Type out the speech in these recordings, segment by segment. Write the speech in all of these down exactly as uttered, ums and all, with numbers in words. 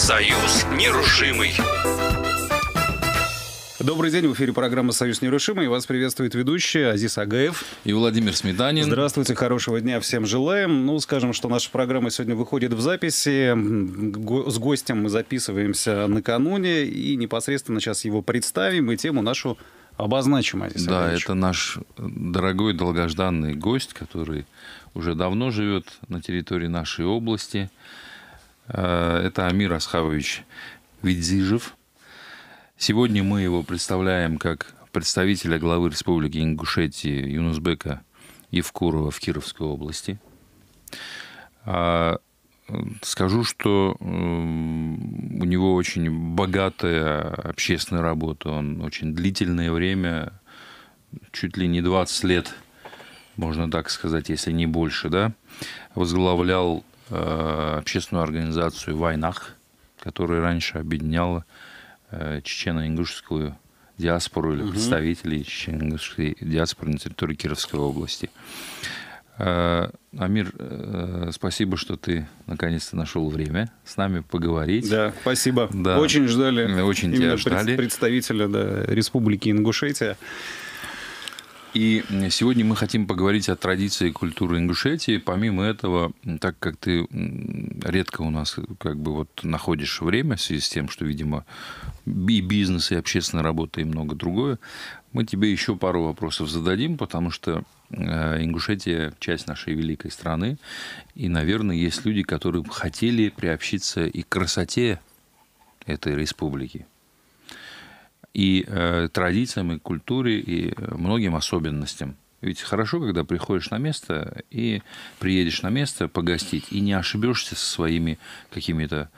Союз нерушимый. Добрый день, в эфире программа «Союз нерушимый». Вас приветствует ведущий Азиз Агаев и Владимир Сметанин. Здравствуйте, хорошего дня всем желаем. Ну, скажем, что наша программа сегодня выходит в записи. С гостем мы записываемся накануне и непосредственно сейчас его представим и тему нашу обозначим, Азиз Да, Агаевич. это наш дорогой долгожданный гость, который уже давно живет на территории нашей области. Это Амир Асхабович Видзижев. Сегодня мы его представляем как представителя главы Республики Ингушетия Юнусбека Евкурова в Кировской области. Скажу, что у него очень богатая общественная работа. Он очень длительное время, чуть ли не двадцать лет, можно так сказать, если не больше, да, возглавлял общественную организацию «Вайнах», которая раньше объединяла чечено-ингушскую диаспору или угу. представителей чечено-ингушской диаспоры на территории Кировской области. Амир, спасибо, что ты наконец-то нашел время с нами поговорить. Да, спасибо. Да. Очень ждали. Очень именно тебя ждали. Представителя да, Республики Ингушетия. И сегодня мы хотим поговорить о традиции и культуре Ингушетии. Помимо этого, так как ты редко у нас как бы вот находишь время в связи с тем, что, видимо, и бизнес, и общественная работа, и много другое, мы тебе еще пару вопросов зададим, потому что Ингушетия – часть нашей великой страны, и, наверное, есть люди, которые хотели приобщиться и к красоте этой республики, и э, традициям, и культуре, и многим особенностям. Ведь хорошо, когда приходишь на место и приедешь на место погостить, и не ошибешься со своими какими-то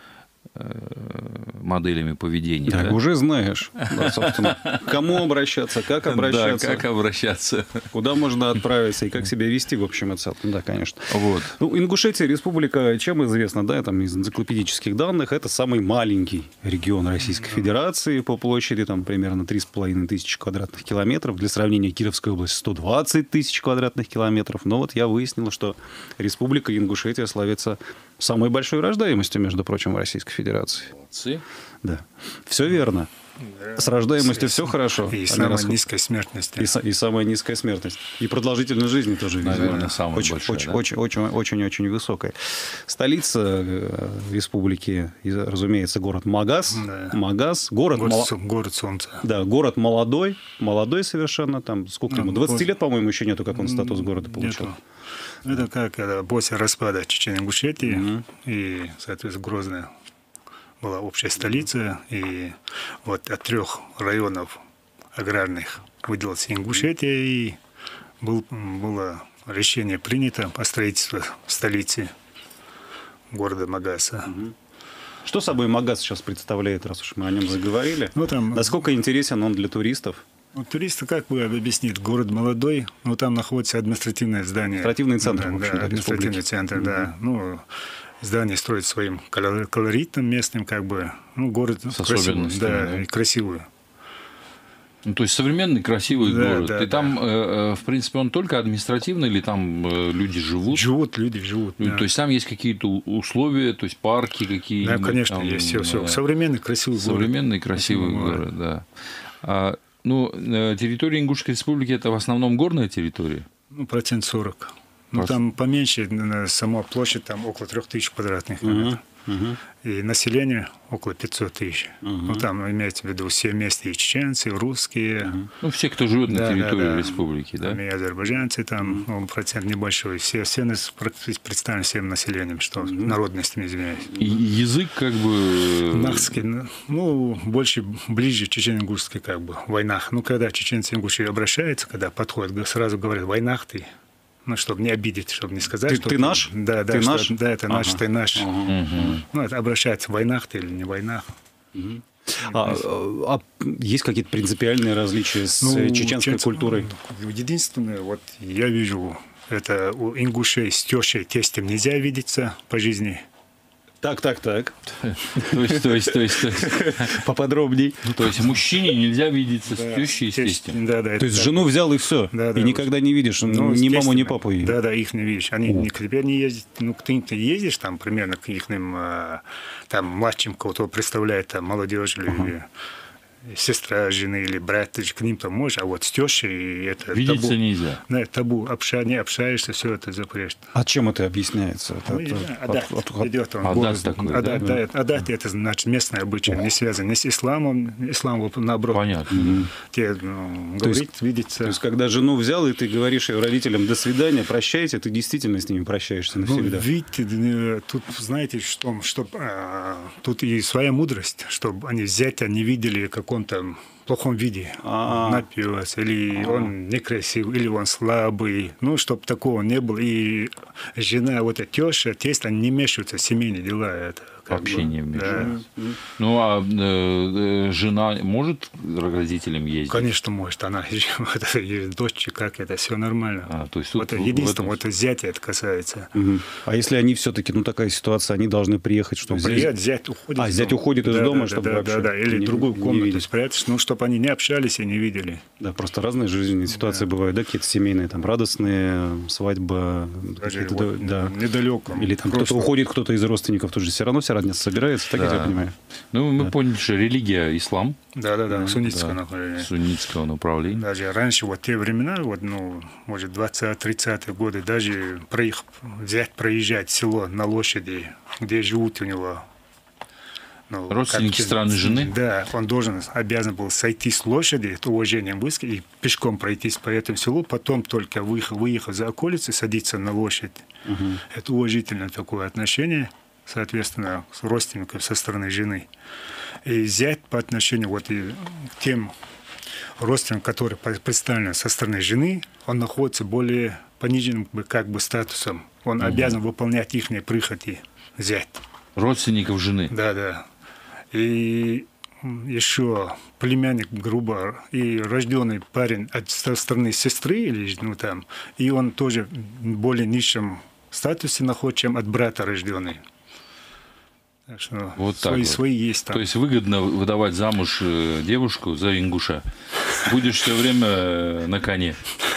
э, моделями поведения. Так, да? уже знаешь, да, собственно, к кому обращаться, как обращаться. Да, как обращаться. Куда можно отправиться и как себя вести, в общем и целом. Да, конечно. Вот. Ну, Ингушетия, республика, чем известна, да, там из энциклопедических данных, это самый маленький регион Российской Федерации по площади, там примерно три с половиной тысячи квадратных километров. Для сравнения, Кировская область сто двадцать тысяч квадратных километров. Но вот я выяснил, что республика Ингушетия славится самой большой рождаемостью, между прочим, в Российской Федерации. Молодцы. Да. Все верно. С рождаемостью все хорошо. И самая расход... низкая смертность. И, и самая низкая смертность. И продолжительность жизни тоже, наверное, самая очень, большая. Очень, да? очень, очень, очень, очень высокая. Столица республики, разумеется, город Магас. Да. Магас. Город, город, мол... город солнца. Да, город молодой. Молодой совершенно. Там, сколько ему? двадцать лет, по-моему, еще нету, как он статус города получил. Нету. Это как это, после распада Чечено-Ингушетии угу. и, соответственно, Грозная была общая столица, и вот от трех районов аграрных выделился Ингушетия, и был, было решение принято о строительстве столицы города Магаса. Угу. Что собой Магас сейчас представляет, раз уж мы о нем заговорили? Ну, там... Насколько интересен он для туристов? Ну, туристы, как бы объяснить, город молодой, но там находится административное здание. Административный центр, да, в общем, да, административный республики. центр, mm-hmm. да. Ну, здание строит своим колоритом местным, как бы, ну, город с красивый, да, да, и красивый. Ну, то есть современный красивый да, город. Да, и там, да. э, в принципе, он только административный, или там э, люди живут? Живут, люди живут. Ну, да. То есть там есть какие-то условия, то есть парки какие-нибудь? Да, конечно, там, есть все, все. Да. Современный красивый город. Современный красивый город, город да. А, ну, территория Ингушской республики – это в основном горная территория? Ну, процент сорок. Ну, там поменьше, сама площадь там около трех тысяч квадратных километров. Uh-huh. И население около пятьсот тысяч. Uh-huh. Ну, там имеется в виду все вместе, и чеченцы, и русские. Uh-huh. Ну, все, кто живет да, на территории да, да. республики. Да? Там и азербайджанцы, там uh-huh. ну, процент небольшой. Все, все нас представлены всем населением, что uh-huh. народностями, извиняюсь. И язык как бы... Нахский, ну, больше, ближе чечено-ингушский как бы, войнах. Ну, когда чеченцы-ингуши обращаются, когда подходят, сразу говорят, войнах ты. Ну, чтобы не обидеть, чтобы не сказать, ты, что... Ты наш? Да, да, ты что, наш? да, это ага. наш, ты наш. Ага. Угу. Ну, это обращается, в войнах ты или не в войнах. Угу. А, а, а есть какие-то принципиальные различия с ну, чеченской чечен... культурой? Единственное, вот я вижу, это у ингушей с тещей, тестем нельзя видеться по жизни. Так, так, так. То есть, то есть, то есть, то есть, Поподробней. то есть мужчине нельзя видеться с тещей, естественно. Да, да, То это есть так. жену взял и все. Да, да, И никогда не видишь Ну, ни маму, ни естественно. папу ее. Да, да, их не видишь. Они не, теперь не ездят. Ну, ты ездишь там примерно к их там младшим кого-то представляет, там молодежь или сестра жены или брат, ты же к ним там можешь, а вот с тещей это Видеться табу. нельзя. Да, табу. Обща, не общаешься, все это запрещено. А чем это объясняется? Это- Ну, это- не знаю, от- адат от- от- идет он. адат голос. такой, Адат, да? да, адат это значит местное обычай, не связано ни с исламом, ислам вот наоборот. Понятно. Те, ну, То есть- говорить, видеться. То есть, когда жену взял, и ты говоришь ее родителям «до свидания, прощайте», ты действительно с ними прощаешься Ну, навсегда. видите, э, тут, знаете, что, что э, тут и своя мудрость, чтобы они зятя не видели в каком-то плохом виде, А. напиваться, или он некрасивый, или он слабый, ну, чтобы такого не было. И жена, вот эта теща, тесть, они не мешаются в семейные дела. Это, как Вообще бы, не вмешиваются. да. Ну, а э, э, жена может к родителям ездить? Конечно, может, она вот, и дочь, как это, все нормально. А, то есть тут вот в- в единственное, этом- вот зятя это касается. Мгм. А если они все-таки, ну такая ситуация, они должны приехать, что Ну, здесь- приезжать, зять уходит. А, из зять дома. уходит из Да, дома, да, чтобы да, вообще да, да, или не- другую не комнату видеть. спрятать, ну, чтобы они не общались и не видели. Да, просто разные жизненные ситуации бывают, да, какие-то семейные, там, радостные, свадьба, Даже какие-то, вот да. недалеко. Или там кто-то уходит, кто-то из родственников тоже все равно вся родня собирается, так я Да. тебя понимаю. Ну, мы поняли, что религия ислам, Да, да, да, суннитское да, направление. суннитского направления. Даже раньше, вот те времена, вот, ну, может, двадцатые-тридцатые годы, даже проих, взять, проезжать село на лошади, где живут у него ну, Родственники как- страны жены? Да, он должен, обязан был сойти с лошади, это уважением высказать, и пешком пройтись по этому селу, потом только выехав, выехав за околицу, садиться на лошадь. Это уважительное такое отношение, соответственно, с родственников со стороны жены. И зять по отношению вот и к тем родственникам, которые представлены со стороны жены, он находится более пониженным бы, как бы статусом. Он обязан выполнять их прихоти, зять. Родственников жены. Да, да. И еще племянник, грубо, и рожденный парень от со стороны сестры, или, ну, там, и он тоже в более низшем статусе находится, чем от брата рожденный. Так что Вот так свои, вот. свои есть там. То есть выгодно выдавать замуж э, девушку за ингуша. Будешь все время э, на коне.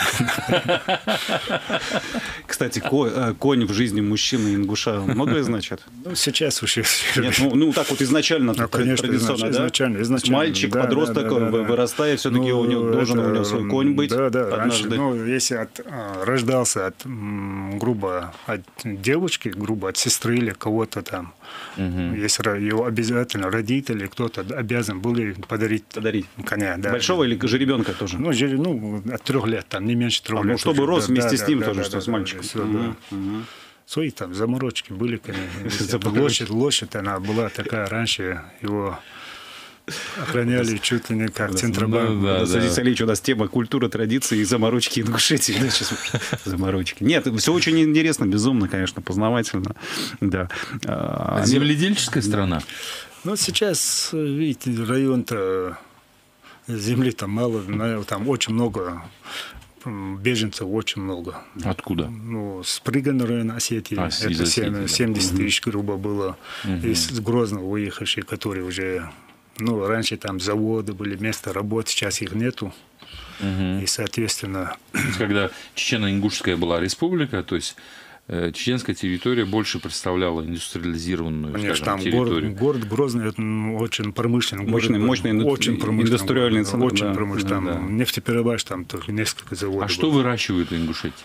Кстати, ко- э, конь в жизни мужчины ингуша многое значит? Ну, сейчас уже... Нет, ну, ну так вот изначально, Ну, конечно, традиционно, да? изначально, изначально. Мальчик, Да, подросток, да, да, да, да. вырастает, все-таки Ну, у него должен это, у него свой конь быть. Да, да. Раньше, однажды. ну, если от, а, рождался от, м, грубо, от девочки, грубо, от сестры или кого-то там, если ро- его обязательно родители, кто-то обязан были подарить Подарить. коня. Да. Большого или жеребенка тоже? Ну, жили, ну, от трех лет, там, не меньше трех А, лет. ну, чтобы уже. рос Да, вместе да, с ним да, тоже, да, что да, с да, мальчиком. всё, Мгм, да. мгм. Свои там заморочки были, конечно. Заморочки. Лошадь, лошадь, она была такая раньше, его охраняли чуть ли не как Центробанк. Ну, да, Да, да. Садись, Алич, у нас тема культура, традиции и заморочки Ингушетии. Да, сейчас заморочки. Нет, все очень интересно, безумно, конечно, познавательно. Да. А, Земледельческая страна. Ну, сейчас, видите, район-то, земли там мало, но там очень много, м, беженцев очень много. Откуда? Ну, с Пригорного района Осетии, А, из это Осетии, семь- да. семьдесят тысяч, грубо, было. Из Грозного выехавшие, которые уже, ну, раньше там заводы были, места работы, сейчас их нету. И, соответственно, То есть, когда Чечено-Ингушская была республика, то есть э, чеченская территория больше представляла индустриализированную, конечно, скажем, там территорию. город, город Грозный, это ну, очень промышленный город. Мощный- был. мощный инду- очень промышленный индустриальный город, центр, Очень да, промышленный. да, Там да. нефтеперерабатывающий, там только несколько заводов. А что было. выращивают в Ингушетии?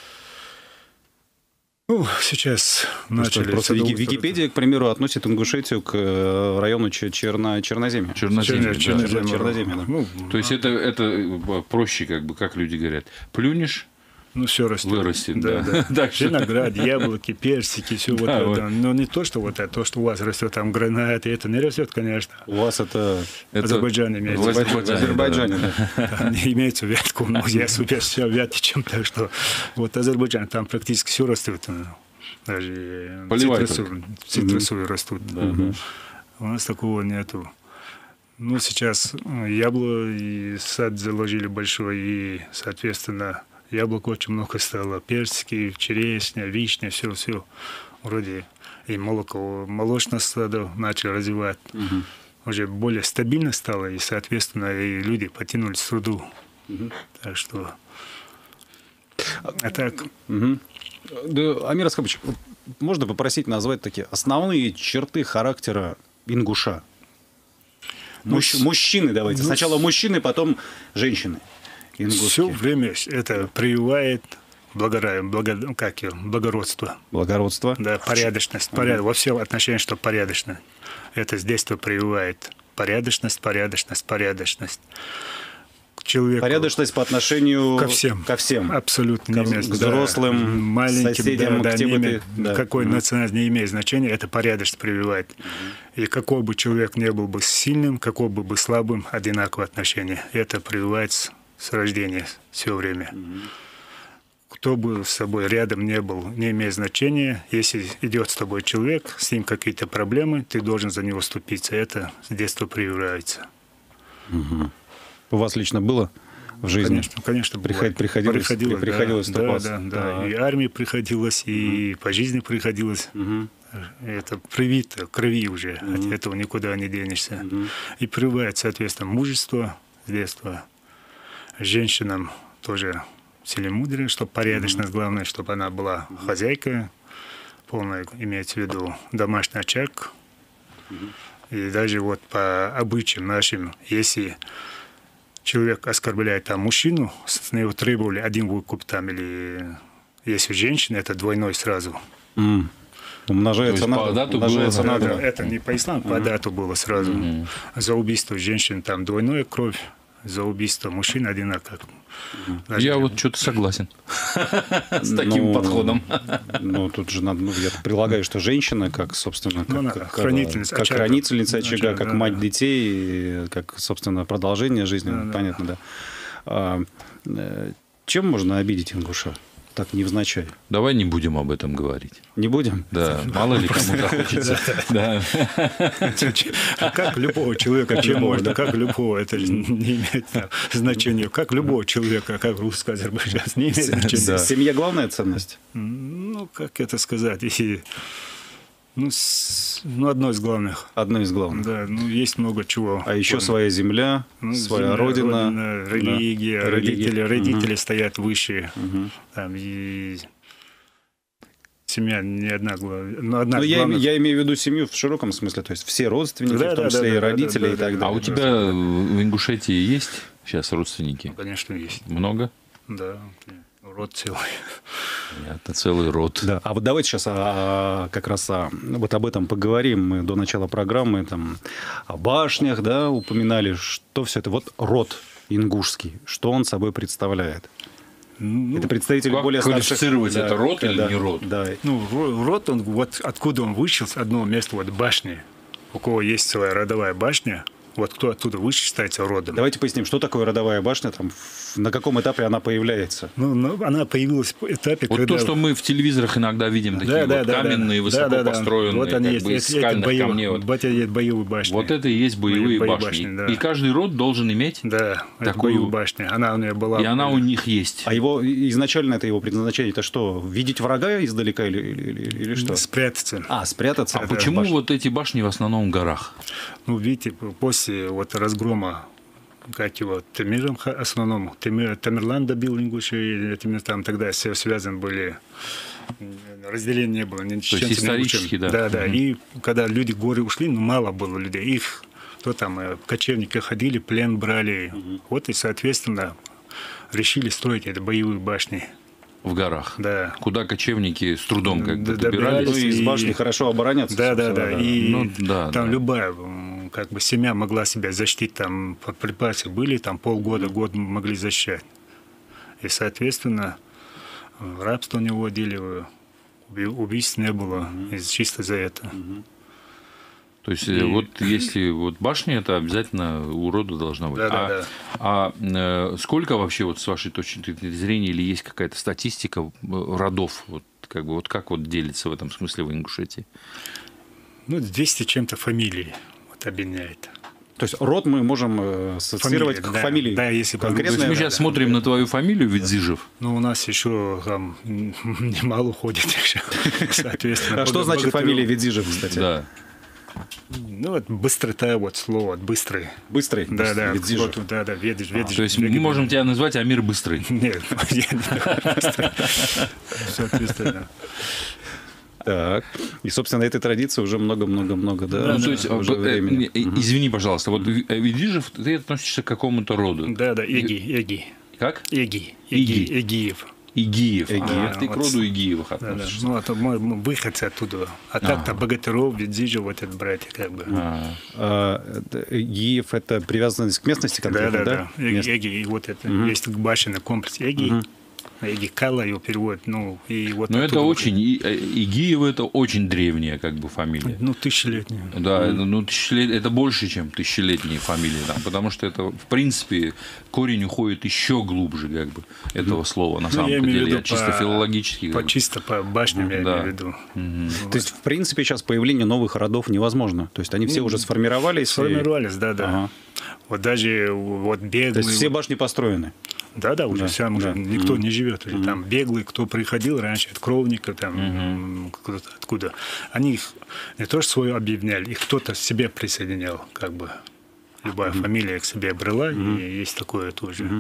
Ну, сейчас Просто, начали... просто садоводство. Вики- Википедия, к примеру, относит Ингушетию к э, району Чер- Черно- Черноземья. Черноземье, Черно- да. Черноземье, Черноземье, да. Ну, То есть это, это э, проще, как бы, как люди говорят. Плюнешь, ну, все растет. вырастет, да. Да, да. Так что- Виноград, яблоки, персики, все вот Да, это. вот. Но не то, что вот это, то, что у вас растет, там гранат, и это не растет, конечно. У вас это Это Азербайджан имеется. в в виду. Азербайджане, в Азербайджане, да. Там не имеется ветку, но я супер все вятый, чем так что вот Азербайджан, там практически все растет. ну, Даже Поливай цитрусовые, цитрусовые растут. У нас такого нету. Ну, сейчас э, ябло и сад заложили большой, и, соответственно, яблок очень много стало, персики, черешня, вишня, все-все. Вроде и молоко, молочное стадо начали развивать. Угу. Уже более стабильно стало, и, соответственно, и люди потянулись к труду. Угу. Так что... А так... Угу. Да, Амир Аскарович, можно попросить назвать такие основные черты характера ингуша? Ну, Мужч... Мужчины давайте. ну, Сначала мужчины, потом женщины. Ингушские. Все время это прививает благора... благо... как его? благородство. Благородство. Да, порядочность. Поряд... Во всех отношениях, что порядочно. Это с детства прививает порядочность, порядочность, порядочность. Человеку... Порядочность по отношению ко всем. Ко всем. Абсолютно К, не имеет. к взрослым, да, маленьким, соседям, да, да, к тем, не имеет, ты... да. Какой mm-hmm. национальность не имеет значения, это порядочность прививает. Mm-hmm. И какой бы человек не был бы сильным, какой бы бы слабым, одинаковое отношение. Это прививается с рождения все время. Mm-hmm. Кто бы с собой рядом не был, не имеет значения. Если идет с тобой человек, с ним какие-то проблемы, ты должен за него вступиться. Это с детства прививается. Mm-hmm. У вас лично было в жизни? Конечно, конечно. Приход, приходилось, приходилось, приходилось да, ступаться. Да, да, да. И армии приходилось, и mm-hmm. по жизни приходилось. Mm-hmm. Это привито, крови уже. Mm-hmm. От этого никуда не денешься. Mm-hmm. И прививает, соответственно, мужество с детства. Женщинам тоже целомудрие, чтобы порядочность, mm-hmm. главное, чтобы она была mm-hmm. хозяйкой, полная, имеется в виду домашний очаг. Mm-hmm. И даже вот по обычаям нашим, если человек оскорбляет там мужчину, с него требовали один выкуп там, или если женщина, это двойной сразу. Mm. Умножается на, умножается на это, это не по исламу, mm-hmm. по дату было сразу. Mm-hmm. За убийство женщин там двойная кровь, за убийство мужчин одинаково. Mm-hmm. Я вот что-то согласен с таким подходом. Ну, тут же надо, я прилагаю, что женщина, как, собственно, как хранительница очага, как мать детей, как, собственно, продолжение жизни, понятно, да. Чем можно обидеть ингуша? Так, невзначай. Давай не будем об этом говорить. Не будем? Да, мало ли кому захочется. Да. Как любого человека, чем можно, как любого, это не имеет значения. Как любого человека, как русский азербайджанец, не имеет значения. Семья главная ценность? Ну, как это сказать, если... Ну, с, ну, одно из главных. Одно из главных. Да, ну, есть много чего. А еще своя земля, ну, своя земля, родина, родина, религия, да. родители, религия. родители угу. стоят выше. Угу. Там, и семья не одна главная. Ну, одна Но я, главных... я имею в виду семью в широком смысле, то есть все родственники, да, в том да, числе да, и родители да, да, и так да, далее. А у тебя в Ингушетии есть сейчас родственники? Конечно, есть. Много? Да, род целый. Понятно, целый род. Да. А вот давайте сейчас а, как раз а, вот об этом поговорим. Мы до начала программы там, о башнях, да, упоминали, что все это. Вот род ингушский, что он собой представляет? Ну, это представители как более старших... квалифицировать да, это род да, или да, не род? Да. Ну, род, он, вот откуда он вышел, с одного места, вот башни. У кого есть целая родовая башня, вот кто оттуда выше считается родом. Давайте поясним, что такое родовая башня, там, на каком этапе она появляется? Ну, ну она появилась в этапе, вот когда... то, что мы в телевизорах иногда видим, такие да, вот да, да, каменные, да, высоко да, да, построенные, вот они как есть, бы из эти, скальных боевые, камней. Вот. Вот эти боевые башни. Вот это и есть боевые, боевые башни. башни да. И каждый род должен иметь да, такую боевую башню. Она у нее была... И она у них есть. А его изначально это его предназначение, это что, видеть врага издалека или, или, или, или что? Спрятаться. А, спрятаться. А почему башня? Вот эти башни в основном в горах? Ну, видите, после вот разгрома, как его, Темиром основном, Темир, Тамерлан добил Ингуши, этими там тогда все связаны были, разделения не было. Ни То есть исторически, да. Да, да. Mm-hmm. И когда люди в горы ушли, ну, мало было людей. Их, кто там, кочевники ходили, плен брали. Mm-hmm. Вот и, соответственно, решили строить эти боевые башни. В горах. Да. Куда кочевники с трудом как бы добирались. Ну, и из башни и... хорошо обороняться. Да, да, да. И ну, да, там да. любая как бы семья могла себя защитить, там припасы были, там полгода, год могли защищать. И, соответственно, рабство не вводили, убийств не было, mm-hmm. чисто за это. Mm-hmm. То есть, и... вот если вот башня, это обязательно у рода должна быть. Да, а да, да. а э, сколько вообще, вот с вашей точки зрения, или есть какая-то статистика родов? Вот, как бы, вот как вот делится в этом смысле в Ингушетии? Ну, двести чем-то фамилий вот, объединяет. То есть род мы можем э, ассоциировать Фамилия, к да, фамилии. да, если То конкретно. есть мы Да, сейчас да, смотрим да. на твою фамилию Ведзижев. Ну, у нас еще там немало ходит еще, соответственно. А что значит фамилия Ведзижев, кстати? Да. Ну, вот быстрота, вот слово, вот быстрый. Быстрый. Да, да, Ведзижев. вот, да, да, ведешь, ведешь. То есть мы можем тебя назвать Амир Быстрый. Нет, я не говорю быстрый. Соответственно. Так. И, собственно, этой традиции уже много-много-много, да, Ну, то есть, уже э, времени. э, извини, пожалуйста, вот Ведзижев, ты относишься к какому-то роду. Да, да, Эги, Эги. Как? Эги, Иги. Эги, Эгиев. Игиев. Игиев. А, ты к вот. роду Игиевых Да, да. относишься. Ну, это мы, мы выходцы оттуда. А так-то Богатыров, Ведзижев, вот этот братья, как бы. А, А, это- Гиев – это привязанность к местности Да, конкретно, да, да? да. Эги, Место. Эги, и вот это, есть башенный комплекс Эги. Эги Кала его переводит, ну, и вот Но это оттуда очень, и- э, Игиев это очень древняя как бы фамилия. Ну, тысячелетний. Да, ну тысячелет... это больше, чем тысячелетние фамилии, там, потому что это, в принципе, корень уходит еще глубже, как бы, этого слова, на Ну, самом я имею в деле, виду я чисто по- филологически. По как бы. чисто по башням, я Да. имею в виду. То есть, в принципе, сейчас появление новых родов невозможно. То есть, они все уже сформировались. и- Сформировались, да, да. Ага. Вот даже вот беглые. То есть, все башни построены. Да, да, уже Да, сам уже да. никто не живет. Уже там беглые, кто приходил раньше, от кровников, там, м, кто-то откуда. Они их не то что свое объединяли, их кто-то себе присоединял, как бы. Любая фамилия к себе брала, и есть такое тоже.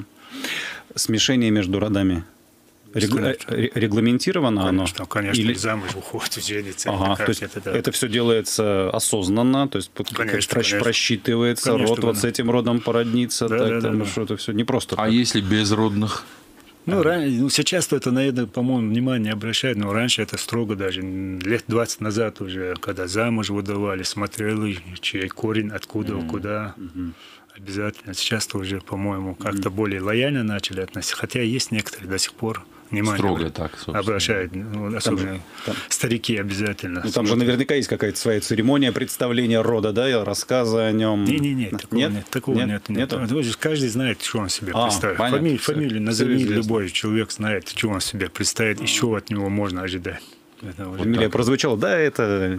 Смешение между родами регла- ре- регламентировано оно? Конечно, конечно, Или- и замуж уходит, женится. Ага, то есть это, это, да. все делается осознанно, то есть под- Конечно, прощ- конечно. просчитывается, Конечно, род вот да. с этим родом породниться, Да, так, да, там, да, да. что это все не просто А так. если безродных? Ну, ран- ну, сейчас-то это, наверное, по-моему, внимание не обращают, но раньше это строго даже, лет двадцать назад уже, когда замуж выдавали, смотрели, чей корень, откуда, куда. Обязательно. Сейчас-то уже, по-моему, как-то более лояльно начали относиться, хотя есть некоторые до сих пор внимание Строго так, собственно. обращают, ну, особенно там- старики обязательно. Ну, там же наверняка есть какая-то своя церемония представления рода, да, и рассказа о нем. Не-не-не, такого нет. Такого нет, нет. Нету? Вот же каждый знает, что он себе А, представит. понятно, Фамилию, всё. фамилию Всё назови, известно. любой человек знает, что он себе представит, и что от него можно ожидать. Это уже Фамилия так. прозвучала, да, это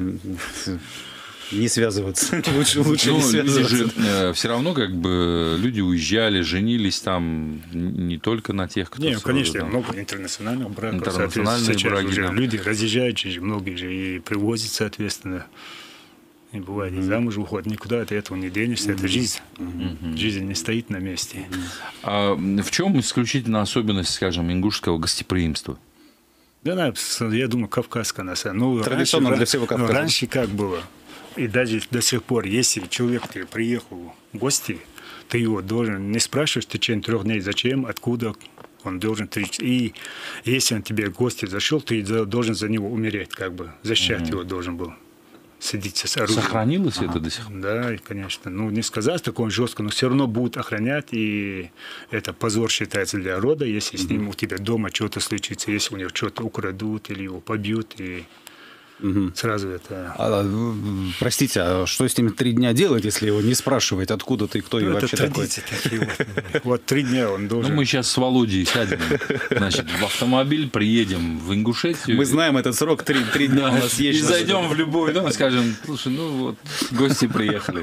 не связываться. Лучше, лучше Ну, не люди связываться. же все равно как бы люди уезжали, женились там не только на тех, кто Не, сразу, конечно, да. много интернациональных браков. Интернациональные соответственно, сейчас браки, уже да. люди разъезжают, же, многие же и привозят, соответственно. И бывает, и замуж уходят. Никуда от этого не денешься. Это жизнь. Жизнь не стоит на месте. А в чем исключительно особенность, скажем, ингушского гостеприимства? Да, да, с- я думаю, кавказская на самом деле. Ну, Традиционно раньше- для всего ну, Кавказа. раньше как было? И даже до сих пор, если человек ты приехал в гости, ты его должен не спрашивать в течение трех дней, зачем, откуда, он должен три. И если он тебе в гости зашел, ты за- должен за него умереть, как бы защищать его должен был, садиться с оружием. Сохранилось это до сих пор? Да, и, конечно. Ну, не сказать такое жестко, но все равно будут охранять, и это позор считается для рода, если с ним у тебя дома что-то случится, если у него что-то украдут или его побьют, и сразу это... А, м, простите, а что с ними три дня делать, если его не спрашивать, откуда ты, кто и Ну, это вообще такой? традиции такие вот. Вот три дня он Ну, должен... мы сейчас с Володей сядем, значит, в автомобиль, приедем в Ингушетию. Мы знаем этот срок, три, три дня у нас есть. И зайдем в любой дом и скажем, слушай, ну вот, гости приехали.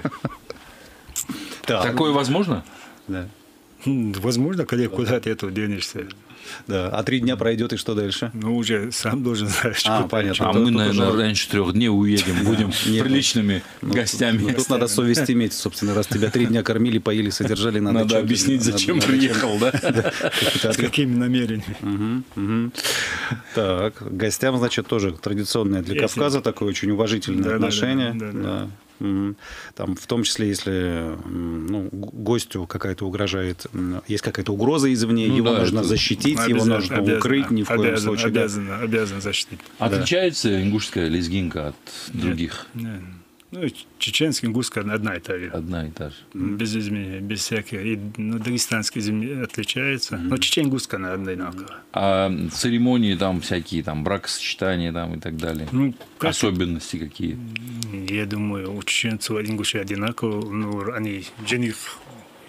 Так, Такое возможно? да, М, Возможно, когда куда ты этого денешься. да. А три дня пройдет, и что дальше? Ну, уже сам должен знать, что А, там, понятно. что А тут- мы, тут наверное, уже- раньше трех дней уедем, будем не- приличными гостями. Ну, тут надо совесть иметь, собственно, раз тебя три дня кормили, поили, содержали, надо... Надо чем-то- объяснить, надо- зачем надо приехал, да? какие-то с какими намерениями. Мгм, мгм. Так, гостям, значит, тоже традиционное для Если- Кавказа такое очень уважительное Да, да, да, отношение. да, да. Да. Мгм. Там, в том числе, если м, ну, г- гостю какая-то угрожает, м, есть какая-то угроза извне, Ну его да, нужно это защитить, его Обязан- нужно обязан- укрыть, ни в коем обязан- случае. да. Обязан, обязан защитить. Отличается ингушская лезгинка от других? Не. Ну, чеченский, ингушская одна и та же. Одна и та же. Без изменений, без всяких. И, ну, дагестанский изме- отличается. Но чечен-ингушская она одинаковая. А церемонии там всякие, там бракосочетания там и так далее? Ну, как- Особенности какие? Я думаю, у чеченцев и ингушей одинаково. Ну, они жених и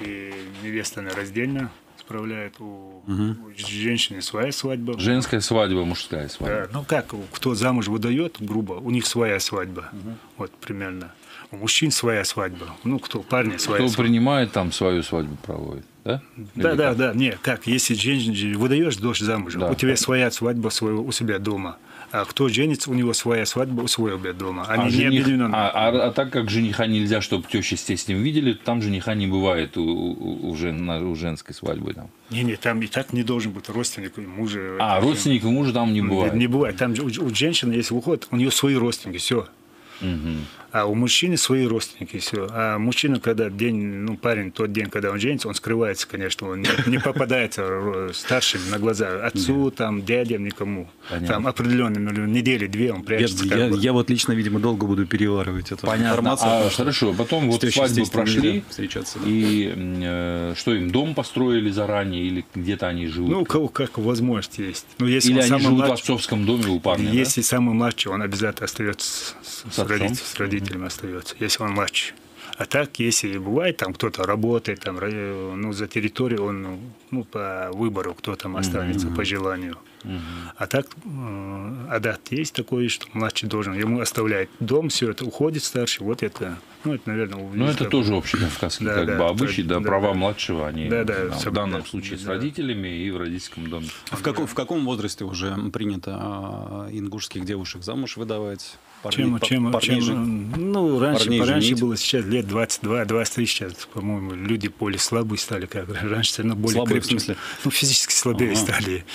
и невеста она раздельно справляет. У, у женщины своя свадьба. Женская свадьба, мужская свадьба. Да, ну как, кто замуж выдает, грубо, у них своя свадьба. Вот примерно. У мужчин своя свадьба. Ну, кто, парни своя Кто свадьба. принимает, там свою свадьбу проводит, да? Да, Или да, как? да. Не, как, если женщине выдаешь дочь замуж, Да. у тебя своя свадьба своего, у себя дома. А кто женится, у него своя свадьба у своего дома. Они А, не жених- объединены. а, а- а так как жениха нельзя, чтобы тещи с тестем видели, там жениха не бывает у, у- у жен- на- у женской свадьбы. Там. Не, не, там и так не должен быть родственник мужа. А, родственников мужа там не бывает. Не бывает. Там же у, у женщины, если выходит, у нее свои родственники, все. Мгм. А у мужчины свои родственники, все. А мужчина, когда день, ну, парень, тот день, когда он женится, он скрывается, конечно, он не, не попадается ро- старшим на глаза. Отцу, там, дядям, никому. Понятно. Там определенные недели-две он Я, прячется. как я- бы. я вот лично, видимо, долго буду переваривать эту Понятно. информацию. А, потому что хорошо, потом с вот тещей, свадьбу естественно, прошли, нельзя встречаться. Да. и э, что им, дом построили заранее, или где-то они живут? Ну, у кого как возможность есть. Ну, если или он они самый живут в младший, отцовском доме у парня, да? если самый младший, он обязательно остается с, с- С с родителями, отцом? с родителями остается, если он младший. А так, если бывает, там кто-то работает, там, ра- ну, за территорию он, ну, ну, по выбору, кто там останется, по желанию. А так, э, адат есть такое, что младший должен, ему оставляет дом, все это, уходит старший, вот это, ну, это, наверное, Ну, увидишь, это как- тоже общекавказский, Да, как да, бы обычай, да, да, права да. младшего, они Да, да, там, в соб- данном да, случае с да. родителями и в родительском доме. В каком, в каком возрасте уже принято а, ингушских девушек замуж выдавать? Парней, Чем, па- чем, парней чем, же- ну, раньше, парней пораньше женить. было, сейчас лет двадцать два двадцать три, сейчас, по-моему, люди более слабые стали, как раньше, все равно более Слабые в крепче. смысле? Ну, физически слабее Ага. стали.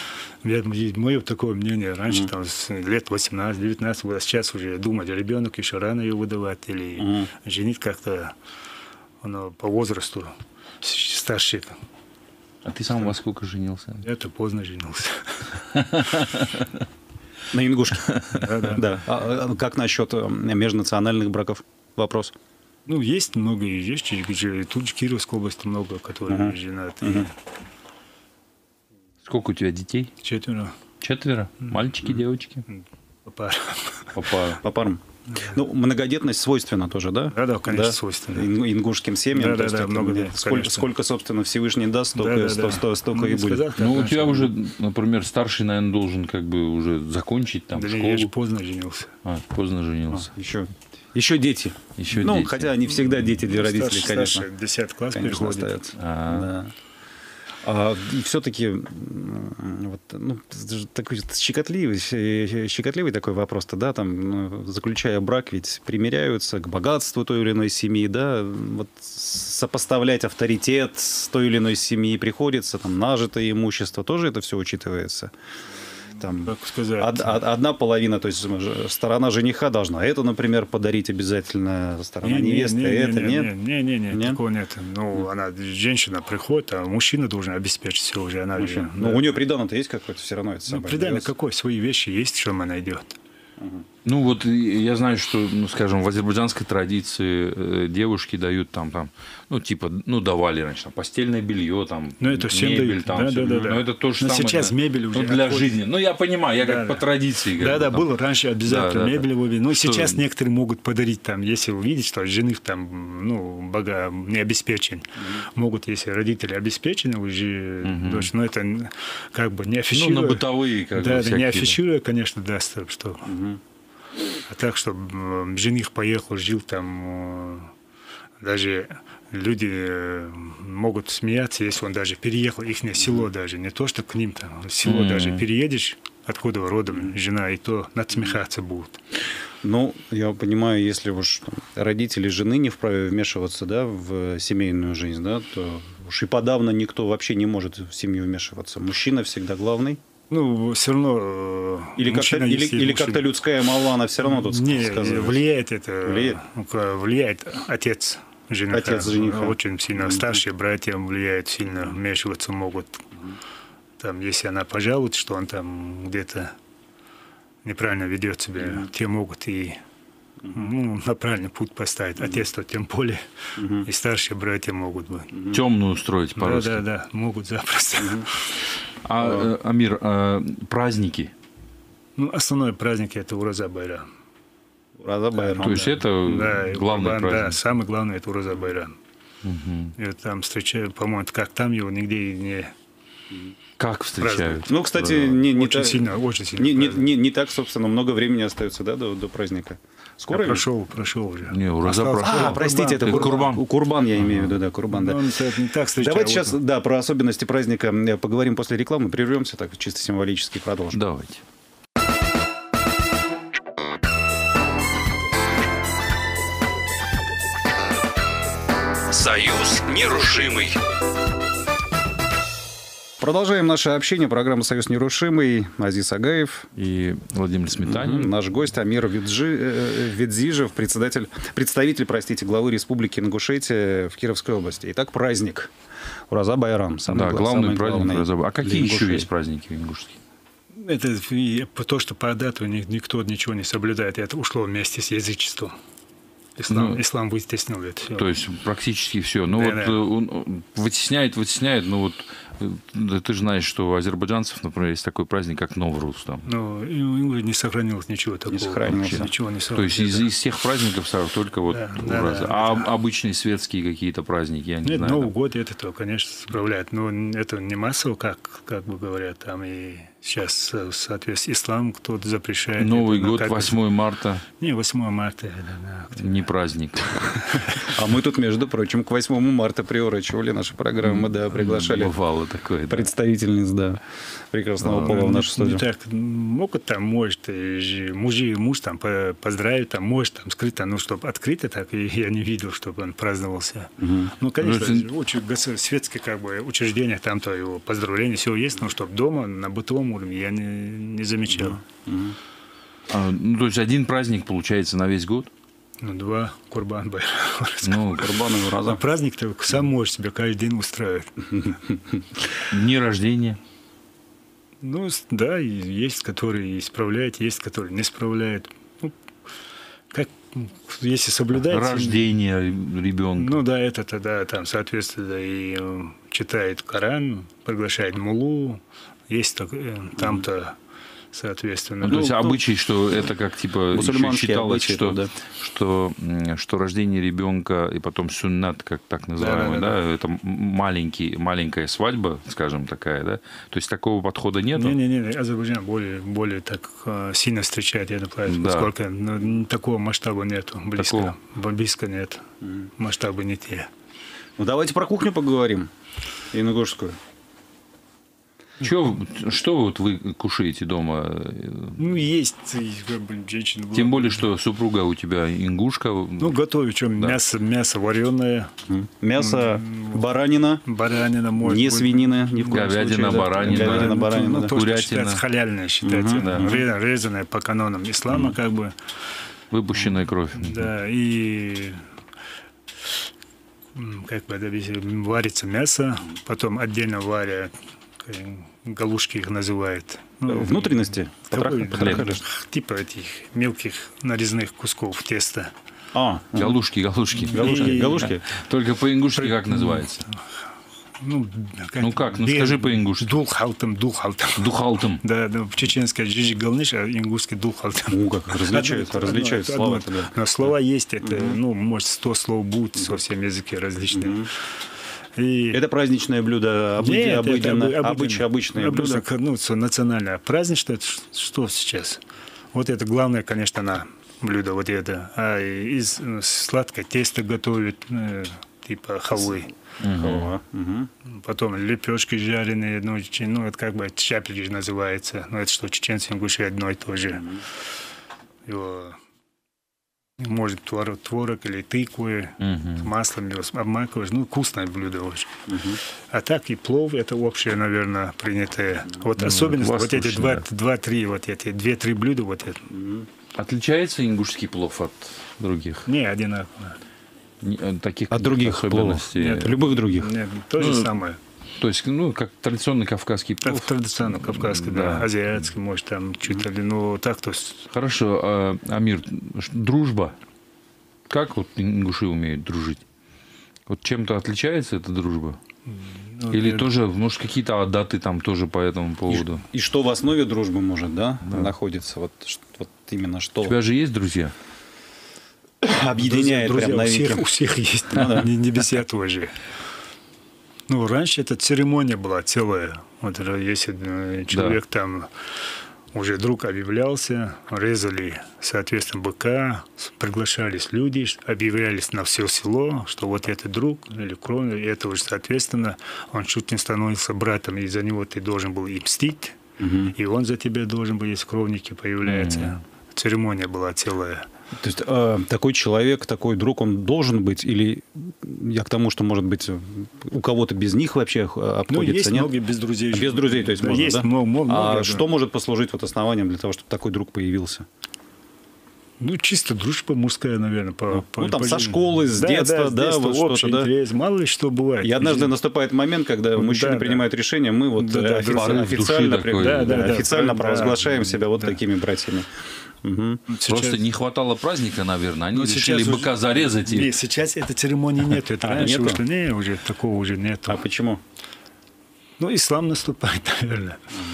Мое такое мнение, раньше там с лет восемнадцать-девятнадцать было, сейчас уже думать, ребенок еще рано ее выдавать или Мгм. женить как-то оно, по возрасту с- старше. А ты сам во сколько женился? Это поздно женился. На ингушке. Да, да. Да. А, а как насчет э, межнациональных браков? Вопрос. Ну, есть много, есть, и тут же в Кировской области много, которые женаты. Сколько у тебя детей? Четверо. Четверо? Мальчики, девочки? По парам. По паре. По парам. Ну, многодетность свойственна тоже, да? Да, да, конечно, свойственна. Ин- Ингушским семьям. Да, то да, есть да, это много, да, сколько, конечно. сколько, собственно, Всевышний даст, столько, Да, да, сто- да. сто- столько Ну, и не будет. сказал, как Ну, у раньше тебя было. уже, например, старший, наверное, должен как бы уже закончить там Да не, школу. я же поздно женился. А, поздно женился. Еще, еще дети. Еще ну, дети. хотя они всегда дети для родителей, Старший- конечно. старший десятый класс Конечно, переходит. остается. А. Да. А, и все-таки вот, ну, это же такой щекотливый, щ- щекотливый такой вопрос-то, да, там, ну, заключая брак, ведь примиряются к богатству той или иной семьи, да, вот сопоставлять авторитет с той или иной семьи приходится, там, нажитое имущество, тоже это все учитывается. Там, Как сказать? од- од- одна половина, то есть ж- сторона жениха должна это, например, подарить обязательно, сторона Не, не, невесты, не, не, это не, нет. Не, не, не, Нет? такого нет. Ну, она, женщина приходит, а мужчина должен обеспечить все уже. Она же, Ну, да. у нее приданное-то есть какое-то все равно это Ну, самое. придание берется. какой? Свои вещи есть, что она найдет. Ну вот и я знаю, что, ну, скажем, в азербайджанской традиции э, девушки дают там, там, ну типа, ну давали раньше там, постельное белье, там, Ну, это всем мебель, дают. там, Да, всё. да, да, да. Но это то же Но самое. сейчас да. мебель уже Ну, для отходит. жизни. Ну я понимаю, я Да, как да. по традиции. как Да, бы, да, там. было раньше обязательно Да, да, мебель. да. вывели. Но Что- сейчас некоторые могут подарить там, если увидеть, что жених там, ну, бога не обеспечен. Могут, если родители обеспечены уже, дочь, но это как бы не Ну, афишируя. на бытовые, как Да, бы, да, не всякие, да. афишируя, конечно, даст, что. А так, чтобы жених поехал, жил там, э, даже люди э, могут смеяться, если он даже переехал, их село даже, не то, что к ним там, в село Мгм. даже переедешь, откуда родом жена, и то надсмехаться будут. Ну, я понимаю, если уж там, родители жены не вправе вмешиваться, да, в семейную жизнь, да, то уж и подавно никто вообще не может в семью вмешиваться. Мужчина всегда главный. Ну, все равно... э, Или как-то, мужчина или, есть и или мужчина. как-то людская молва, она все равно тут Не, сказывается. влияет это, Влияет? ну-ка, влияет отец жениха. Отец жениха. Очень сильно. Мгм. Старшие братья влияют сильно, вмешиваться могут. Там, если она пожалует, что он там где-то неправильно ведет себя, те могут и ну, на правильный путь поставить. Отец-то тем более. И старшие братья могут быть. Темную устроить Да, по-русски. да, да, могут запросто. А, э, Амир, а, праздники, Ну, основной праздник это Ураза Байрам. Ураза Байрам, то есть да. это Да, и главный Курбан, праздник. да, самый главный это Ураза Байрам. И вот там встречаю, по-моему, как там его нигде не... Как встречают? Ну, кстати, не, не, очень так, сильно, очень сильно. не, не, не, не так, собственно, много времени остается, да, до, до праздника. Скоро? Я прошел, прошел уже. Не, Ураза Остался- прошел. А, простите, это Это Курбан. Курбан. Курбан, я имею в виду, да, Курбан, да. Ну, это не так встречаю. Давайте сейчас, Вот. да, про особенности праздника э, поговорим после рекламы, прервемся, так чисто символически продолжим. Давайте. Союз нерушимый. Продолжаем наше общение. Программа «Союз нерушимый». Азиз Агаев. И Владимир Сметанин. Наш гость Амир Виджи, э, Видзижев, председатель, представитель, простите, главы Республики Ингушетия в Кировской области. Итак, праздник. Ураза Байрам. Самый, Да, гла- главный самый праздник главный Ураза. А для какие еще Ингушетии. есть праздники ингушские? Это и то, что по дату ни- никто ничего не соблюдает. Это ушло вместе с язычеством. Ислам, Ну, ислам вытеснил это всё. То есть практически все. Ну Да, вот да. э, он вытесняет, вытесняет. Ну вот э, да ты же знаешь, что у азербайджанцев, например, есть такой праздник, как Новруз. Там. Ну, и у них не сохранилось ничего такого. сохранилось. Вообще ничего не То есть сохранилось. из, из всех праздников сразу только вот Да, да, Ураза. да. А обычные светские какие-то праздники, я не Нет, знаю. Новый там. год это то, конечно, справляет. Но это не массово, как, как бы говорят, там и сейчас, в соответствии, ислам кто-то запрещает. Новый это, ну, год, как бы- восьмое марта, Не, восьмое марта. Это, да, октябрь. не праздник. А мы тут, между прочим, к восьмому марта приурочивали нашу программу, да, приглашали Бывало такое. Да. представительниц, да, прекрасного пола в нашу Не студию. так, могут там, может, и же мужи, муж там по- поздравить, там, может, там, скрыто, ну, чтобы открыто так, и я не видел, чтобы он праздновался. Ну, конечно, То есть- очень госу- светские, как бы, учреждения, там-то его поздравления, все есть, но чтобы дома, на бытовом уровне, я не, не замечал. А, ну, то есть один праздник получается на весь год? Ну, два Курбан Байрам. Ну, Курбан и А Ураза. праздник-то сам можешь себе каждый день устраивать. дни рождения. Ну, с- да, и есть, которые исправляют, есть, которые не справляют. Ну, как, если соблюдается... Рождение ребенка. Ну да, это тогда там, соответственно, и э, читает Коран, приглашает муллу, есть так, э, там-то, соответственно. Ну, то есть ну, обычай, что это как типа еще мусульманские считалось, обычаи, что, да. что, м, что рождение ребенка и потом суннат, как так называемый, да, Да-да-да. это м- маленький, маленькая свадьба, скажем, такая, да. То есть такого подхода нет. Не-не-не, Азербайджан более, более так э, сильно встречает это праздник, Да. поскольку ну, такого масштаба нету, близко, близко нет, масштабы не те. Ну, давайте про кухню поговорим, ингушскую. Чё, что вот вы кушаете дома? Ну, есть, и, как бы, женщина была. Тем более, что супруга у тебя ингушка. Ну, готовить, что, мясо, мясо вареное, Мясо, баранина, баранина, может не быть. свинина, ни в коем Говядина, случае, да. баранина. Говядина, Ну, баранина, ну, да. то, что Курятина. считается халяльное, считается, Мгм, да. ре- резаное по канонам ислама, как бы, Выпущенная кровь. да, и м, как бы это, варится мясо, потом отдельно варят, как, галушки их называют. Ну, Внутренности? такой, Потроха- потроха лишь. типа этих мелких нарезных кусков теста. А, Галушки, галушки. галушки, И- галушки. Только по-ингушски как называется? Ну, Ну как? Ну бе- скажи по-ингушски. Дулхалтом, дулхалтом. Духалтом. Да, да, в чеченской жижи галныш, а ингушский дулхалтом. Ну, как различаются, Одно- различаются одно- слова. одно. Да. Но слова есть, это, ну, может, сто слов будет, совсем языки различные. И... Это праздничное блюдо, обыд- Нет, это обыденно, обы- обыч- обычное обычно, блюдо. ну, всё национальное. Праздничное, это ш- что сейчас? Вот это главное, конечно, на блюдо, вот это. А из э, сладкое тесто готовят, э, типа халвы. Ага, мгм. Потом лепешки жареные, ну, че- ну, это как бы чапли называется. Ну, это что, чеченцы, ингуши одно и то же. Его, может, творог, творог или тыквы, с маслом его обмакиваешь. Ну, вкусное блюдо очень. А так и плов, это общее, наверное, принятое. Вот особенность, вот эти восточное, два- два-три, вот эти две-три блюда, вот это. Отличается ингушский плов от других? Не, одинаково. Не- э, Таких От других особенностей. пловов. Любых других. Нет, то же Ну, самое. То есть, ну, как традиционный кавказский Так, плов. традиционно кавказский, да. Да. Азиатский, может, там чуть ли, ну, так, то есть Хорошо, а, Амир, ш- дружба. Как вот ингуши умеют дружить? Вот чем-то отличается эта дружба? ну, Или я- тоже, может, какие-то даты там тоже по этому поводу? И что в основе дружбы может, да, находится? Вот, ш- вот именно что? У тебя же есть друзья? объединяет друзья, прям у навеки. всех, у всех есть, Ну да. не, не без этого же. Ну, раньше эта церемония была целая. Вот если э, человек там уже друг объявлялся, резали, соответственно, быка, приглашались люди, объявлялись на все село, что вот этот друг, или кроме этого же, соответственно, он чуть не становился братом, и за него ты должен был и мстить, Мгм. и он за тебя должен был, если кровники появляются. Церемония была целая. То есть э, такой человек, такой друг, он должен быть? Или я к тому, что, может быть, у кого-то без них вообще обходится? Ну, есть нет? много без друзей. А без друзей, то есть Да, можно, есть да? много, много, а много, что да. может послужить вот основанием для того, чтобы такой друг появился? Ну, чисто дружба мужская, наверное. По, Ну, по- ну, там по со жизни. школы, с детства, да, вот что-то, общий да. интерес. Мало ли что бывает. И однажды Жизнь. наступает момент, когда Да, мужчины да. принимают решение, мы вот Да, э, да, офи- порыв души официально, такой. при- Да, да, да, да, официально да, провозглашаем да, себя вот да. такими братьями. Мгм. Сейчас- Просто не хватало праздника, наверное. Они Ну, решили сейчас быка уже- зарезать. И... Не, сейчас этой церемонии нет. Это А, раньше нету? уже, не, уже такого уже нету. А почему? Ну, ислам наступает, наверное.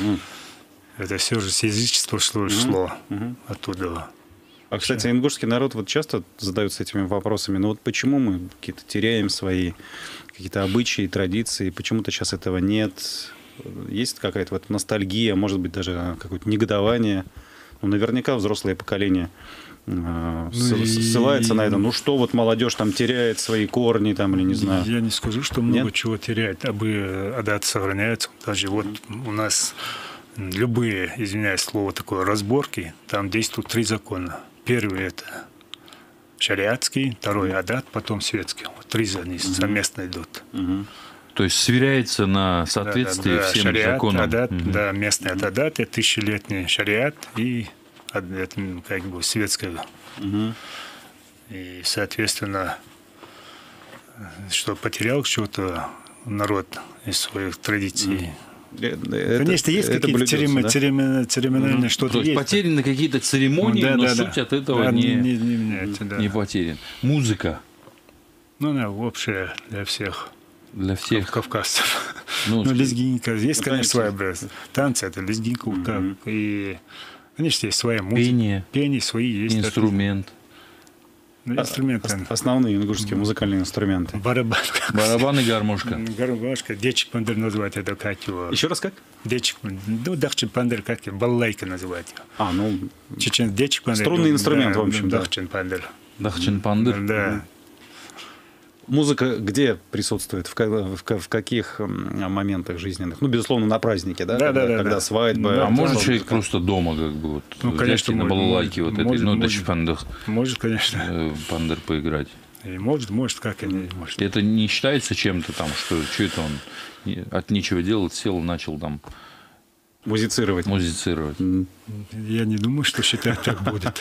Это все же с язычества шло, шло оттуда. А, кстати, ингушский народ вот часто задаются этими вопросами. Ну вот почему мы какие-то теряем свои какие-то обычаи, традиции? Почему-то сейчас этого нет. Есть какая-то вот ностальгия, может быть, даже какое-то негодование. Ну, наверняка взрослое поколение э, ссыл- и- ссылается на это. Ну что вот молодежь там теряет свои корни, там, или не знаю. Я не скажу, что много Нет? чего теряет, а бы адат сохраняется. Даже вот у нас любые, извиняюсь, слово такое, разборки, там действуют три закона. Первый – это шариатский, второй – адат, потом светский. Вот три они совместно идут. Мгм. То есть сверяется на соответствие Да, да, да, всем шариат, законам. адат, Мгм. да, местный это адат, это тысячелетний шариат и ад- это, м, как бы светское. Мгм. И, соответственно, что потерял что-то народ из своих традиций. Э, это- Конечно, есть это какие-то блюдется, церем- да? церемониальные церемониальные что-то То есть есть. потеряны какие-то церемонии, Ну, да, но да, да. суть от этого Да, не, не, не меняется, да. не потерян. Музыка Ну, да, общая для всех для всех. кавказцев. Ну, Ну, лезгинка, есть, ну, конечно, танцы. своя брат. Танцы это лезгинка, вот так. И, конечно, есть своя музыка. Пение. Пение свои есть. инструмент, Ну, инструменты. Ос- Основные ингушские музыкальные инструменты. Барабан. барабан и гармошка. Гармошка, дечик пандер называть, это как его? Еще раз как? Дечик, ну, дахчин пандер, как его? Балалайка называть его. А, ну, Чечен, дечик пандер. Струнный инструмент, да, в общем, да. Дахчин пандер. Дахчин пандыр. Да. музыка где присутствует? В, ка- в ка- в каких м, моментах жизненных? Ну, безусловно, на празднике, да? Да, когда, да, да, когда да. свадьба. Да, А может условно, человек как- просто дома как бы вот Ну, взять конечно, и на может, балалайке может, вот этой, может, ну, может. дачи пандер, Может, конечно. э, пандер поиграть? И может, может, как и не может. Это не считается чем-то там, что, что это он не- от нечего делать сел, начал там Музицировать. музицировать. Я не думаю, что считать так будет.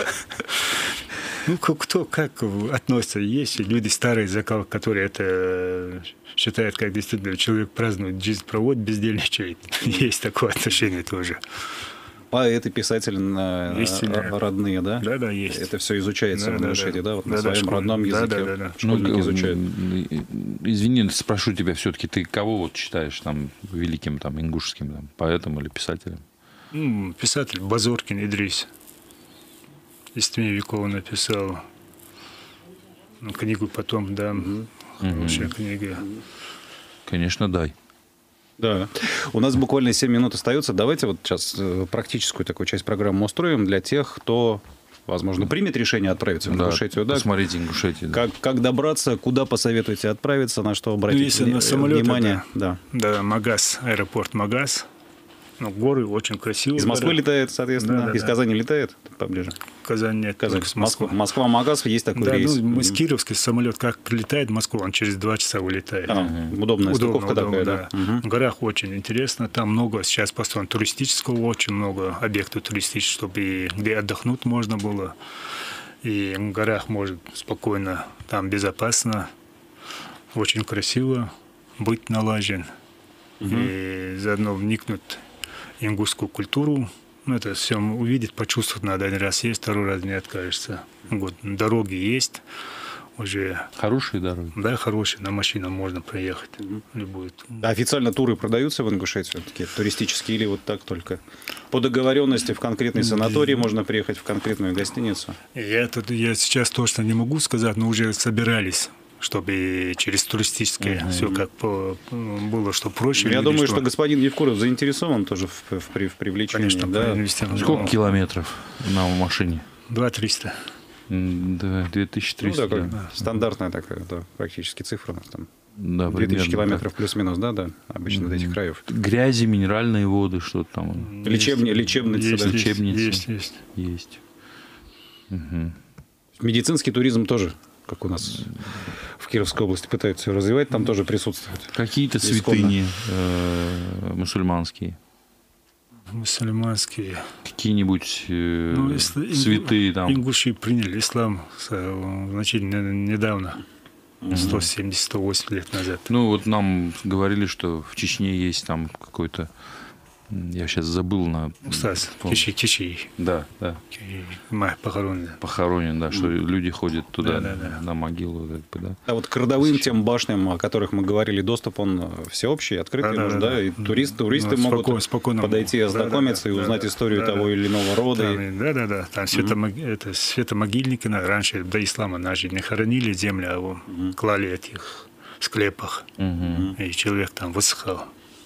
Ну, ко- кто как относится? Есть люди старые закал, которые это считают, как действительно человек празднует, жизнь проводит, бездельничает. Есть такое отношение тоже. Поэты, писатели на- Есть, да. родные, да? Да, да, есть. Это все изучается Да, в да, Ингушетии, да. да? Вот на Да, да, своем школьник. родном Да, языке да, да, да. школьники Ну, изучают. м, извини, спрошу тебя все-таки, ты кого вот считаешь там великим там ингушским там, поэтом или писателем? М, Писатель Базоркин Идрис. Из тьми веков написал ну, книгу потом дам. Хорошая книга. Конечно, дай. Да. У нас буквально семь минут остается. Давайте вот сейчас э, практическую такую часть программы устроим для тех, кто, возможно, примет решение отправиться в Да, Ингушетию. Да? посмотрите Ингушетию. да. Как, как добраться, куда посоветуете отправиться, на что обратить Ну, если вни- на самолет внимание? это- Да. Да, Магаз, аэропорт Магаз. Ну, горы очень красивые. Из Москвы гора. летает, соответственно, Да, да, из да. Казани летает поближе. Казань нет, Казань. только с Москва, Москвы. Москва, Магаз, есть такой Да, рейс. ну, мы с Мгм. Кировский самолет как прилетает в Москву, он через два часа вылетает. А, удобная стыковка такая, да. Мгм. В горах очень интересно, там много сейчас построено туристического, очень много объектов туристических, чтобы и где отдохнуть можно было. И в горах может спокойно, там безопасно, очень красиво быть налажен. И заодно вникнуть в ингушскую культуру. Ну, это все увидеть, почувствовать надо. Один раз есть, второй раз не откажешься. Вот, дороги есть, уже... Хорошие дороги. Да, хорошие, на машинах можно проехать. Мгм. Любую. А официально туры продаются в Ингушетию, такие туристические, или вот так только? По договоренности в конкретный санаторий можно приехать, в конкретную гостиницу? Я, тут, я сейчас точно не могу сказать, но уже собирались, чтобы через туристическое Мгм. все как по, было, что проще. Я люди, думаю, что господин Евкуров заинтересован тоже в, в, при- в привлечении. Конечно, да. инвестировать. Сколько километров на машине? два триста. М, Да, две тысячи Ну, триста. да, как да. стандартная такая, да, практически цифра у нас там. Да, две тысячи примерно километров плюс-минус, да, да, обычно до этих краев. так. Грязи, минеральные воды, что-то там Лечебни- лечебницы, есть, да. есть, Лечебницы. есть, есть. есть. Мгм. Медицинский туризм тоже, как у нас в Кировской области пытаются ее развивать, там тоже присутствует. Какие-то Исконно. святыни э, мусульманские. Мусульманские. Какие-нибудь э, Ну, если- святые там. Ингуши приняли ислам э, значительно недавно, сто семьдесят - сто восемьдесят лет назад. Ну, вот нам говорили, что в Чечне есть там какой-то... м, Я сейчас забыл на... Стас, пом- кичи, кичи, Да, да. мать похоронена. Похоронен, да, что люди ходят туда, Да, да, да. на могилу, как бы, да. А вот к родовым тем башням, о которых мы говорили, доступ он всеобщий, открытый, Да, да, может, да, да, да. и туристы, туристы Ну, могут споко- спокойно подойти, могут. Да, да, ознакомиться да, и да, узнать да, историю да, того да. или иного рода. Там, и- и- да, да, да. Там светомог... это светомогильники на- раньше до ислама наши не хоронили землю, а его клали этих в склепах. Мгм. И человек там высыхал.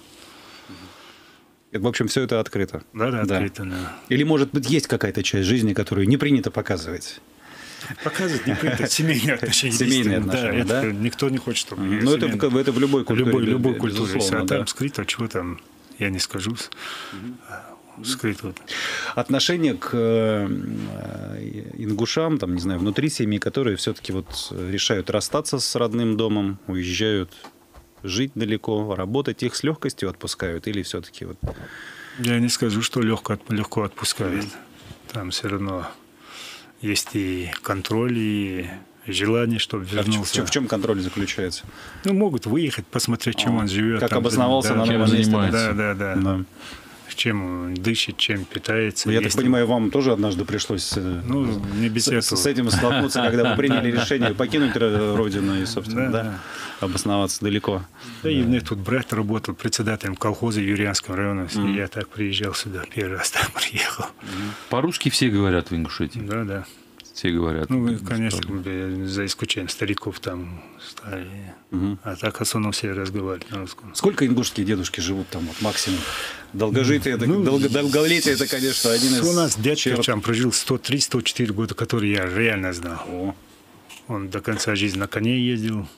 Это, в общем, все это открыто. Да, да, Да. открыто. Да. Или, может быть, есть какая-то часть жизни, которую не принято показывать? Показывать не принято. Семейные отношения. Семейные естественно. отношения, да, да? это никто не хочет, чтобы... Ну, это, семейные- в- это в любой культуре. любой, бе- любой бе- культуре. Если безусловно, а да. там скрыто, чего там, я не скажу. Скрыто. Отношение к э, ингушам, там, не знаю, внутри семьи, которые все-таки вот решают расстаться с родным домом, уезжают жить далеко, работать, их с легкостью отпускают или все-таки вот... Я не скажу, что легко, от- легко отпускает. Там все равно есть и контроль, и желание, чтобы А в, чём- вернулся. в чем контроль заключается? Ну, могут выехать, посмотреть, чем А, он живет. как там, обосновался да, на чем новом месте, занимается. Да, да, да. Да. Чем он дышит, чем питается. Ну, Я Есть так понимаю, вам тоже однажды пришлось э, Ну, не без с, этого. с этим столкнуться, когда вы приняли решение покинуть ро- родину и, собственно, Да, да, обосноваться далеко. Да, и у меня тут брат работал председателем колхоза Юрьянского района. Мгм. И я так приезжал сюда, первый раз так приехал. По-русски все говорят в Ингушетии. Да, да. Все говорят. Ну, вы, конечно, б- за исключением стариков там стали. Мгм. А так, в основном, все разговаривают на русском. Сколько ингушские дедушки живут там, вот, максимум? Долгожитые, это, Ну, долго, долголетие, это, конечно, один из... У нас дядька черт. там прожил сто три - сто четыре года, который я реально знал. О, Он до конца жизни на коне ездил.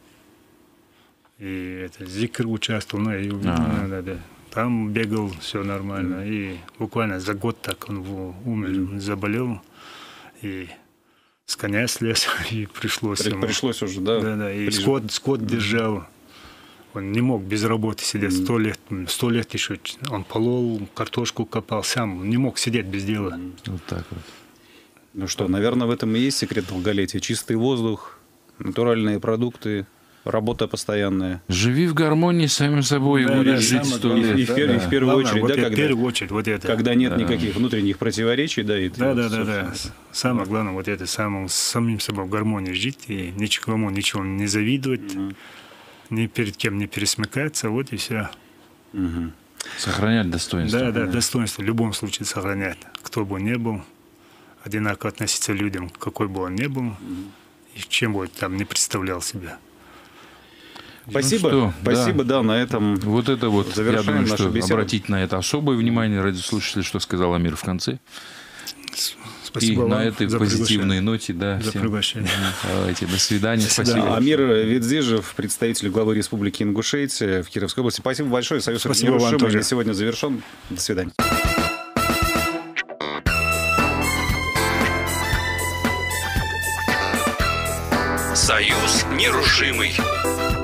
И это зикр участвовал, ну, я его видел, А. да, да, да. Там бегал, все нормально. И буквально за год так он в- умер, он заболел. И с коня слез, и пришлось при- ему. пришлось уже, да? Да, да, и ближе. скот, скот держал. Он не мог без работы сидеть сто лет. Сто лет еще он полол, картошку копал сам. Он не мог сидеть без дела. Вот так вот. Ну что, наверное, в этом и есть секрет долголетия. Чистый воздух, натуральные продукты, работа постоянная. Живи в гармонии с самим собой, и Да, будешь да, жить самое сто главное, лет. И в пер- и в первую Главное, очередь, вот да, это, когда- в первую очередь, вот это. Когда нет Да. никаких внутренних противоречий, да, и ты Да, вот, да, да, да. собственно, Самое главное, вот это, самым, с самим собой в гармонии жить и никому ничего не завидовать, ни перед кем не пересмыкаться, вот и все. мгм. Сохранять достоинство. Да, да, достоинство в любом случае сохранять. Кто бы он ни был, одинаково относиться к людям, какой бы он ни был, и чем бы он там не представлял себя. Спасибо, что, спасибо, да. на этом Вот это вот, я завершаем думаю, нашу что беседу. обратить на это особое внимание радиослушатели, что сказал Амир в конце. С- И Спасибо вам на этой за позитивной приглашение. ноте, да, За всем приглашение. давайте, до свидания, До спасибо. свидания. Да, Амир Видзижев, представитель главы Республики Ингушетия в Кировской области. Спасибо большое. Союз Спасибо вам нерушимый тоже. на сегодня завершен. До свидания. Союз нерушимый.